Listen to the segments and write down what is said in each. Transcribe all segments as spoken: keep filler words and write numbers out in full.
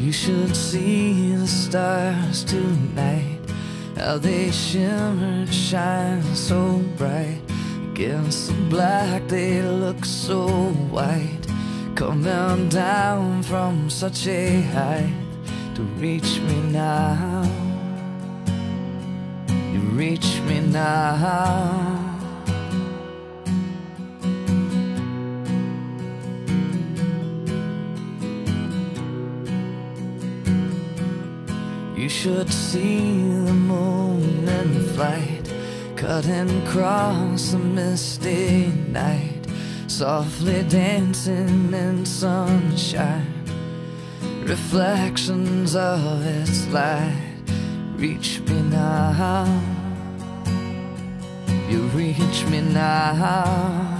You should see the stars tonight, how they shimmer and shine so bright. Against the black they look so white, coming down from such a height to reach me now. You reach me now. You should see the moon in flight, cutting across the misty night, softly dancing in sunshine, reflections of its light. Reach me now. You reach me now.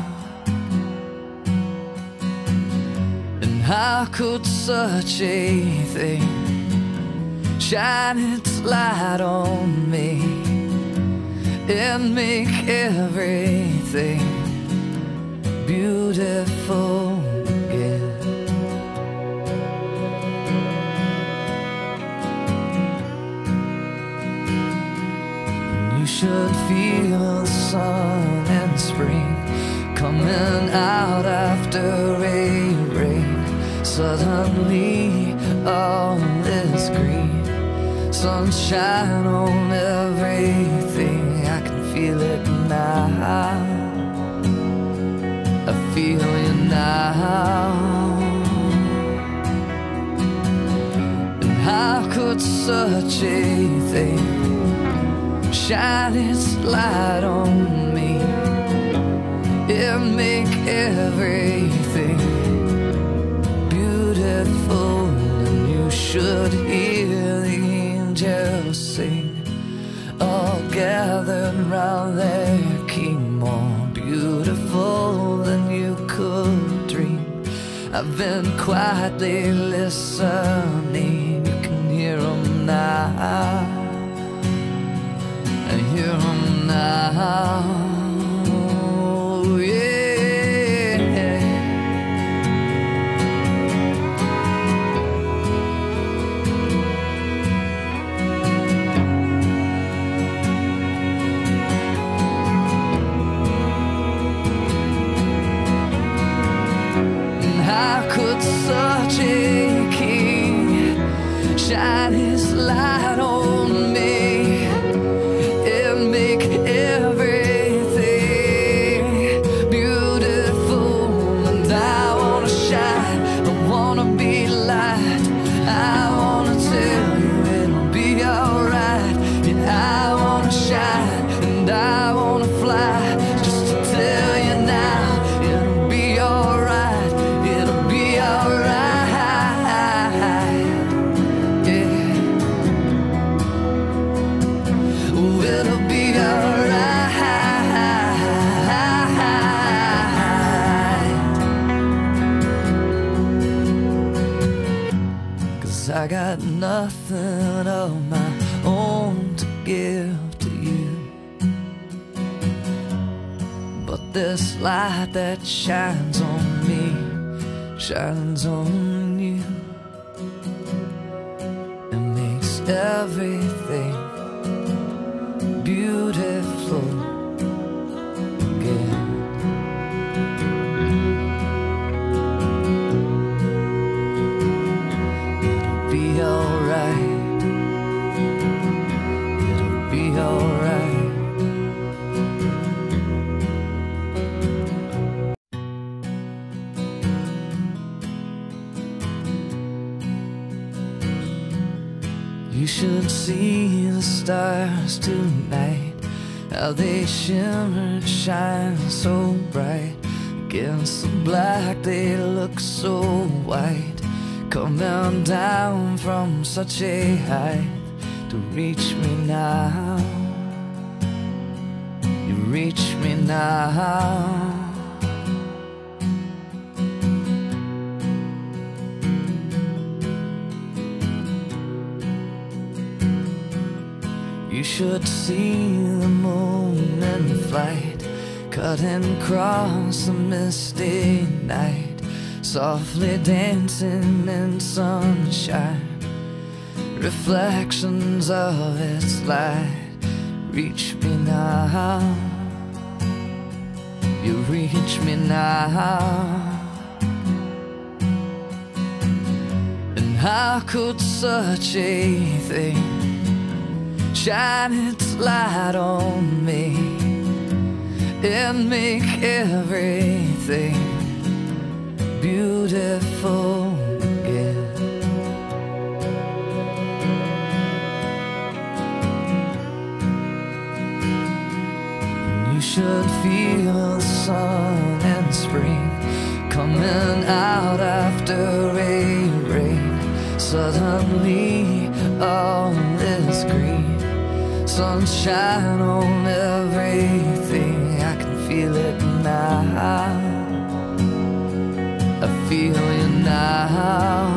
And how could such a thing shine its light on me and make everything beautiful again? And you should feel the sun in spring coming out after a rain. Suddenly all is green, sunshine on everything. I can feel it now. I feel you now. And how could such a thing shine its light on me and make everything beautiful? And you should hear the angels sing, all gathered round their king, more beautiful than you could dream. I've been quietly listening, you can hear them now. I hear them now. How could such a king shine his light on me and make everything beautiful? And I wanna shine, I wanna be light, I wanna tell you it'll be alright. And I wanna shine and I wanna fly, just to tell you now it'll be alright. I got nothing of my own to give to you, but this light that shines on me shines on you and makes everything beautiful again. Be alright, it'll be alright. You should see the stars tonight, how they shimmer and shine so bright. Against the black they look so white, coming down from such a height to reach me now. You reach me now. You should see the moon in flight, cutting across the misty night, softly dancing in sunshine, reflections of its light reach me now. You reach me now. And how could such a thing shine its light on me and make everything beautiful again? You should feel the sun and spring coming out after a rain. Suddenly all is green, sunshine on everything. I can feel it now, I feel you now.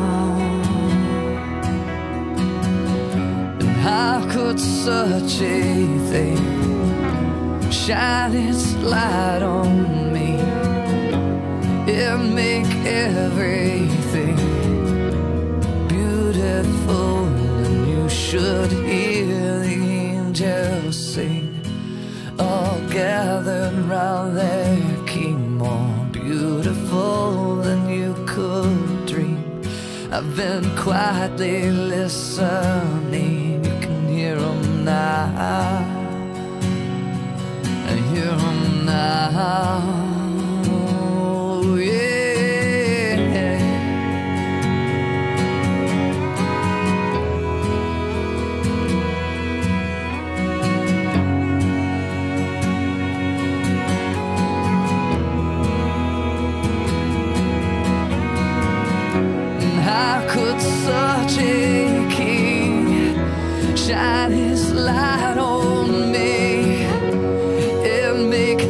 And how could such a thing shine its light on me and make everything beautiful? And you should hear the angels sing, all gathered round their king, more beautiful than you could dream. I've been quietly listening, you can hear them now, I hear them now. How could such a king shine his light on me and make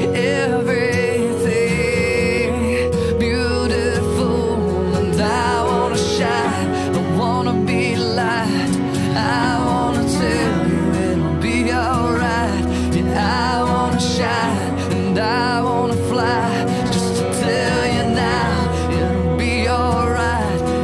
everything beautiful? And I wanna shine, I wanna be light, I wanna tell you it'll be alright. Yeah, I wanna shine and I wanna fly, just to tell you now it'll be alright.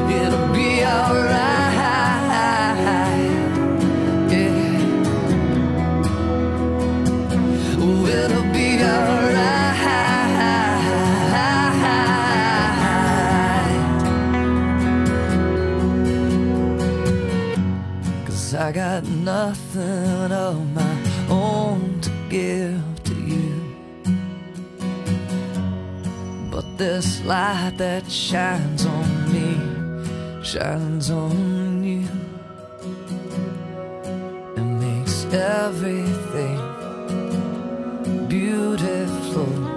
I got nothing of my own to give to you, but this light that shines on me shines on you and makes everything beautiful.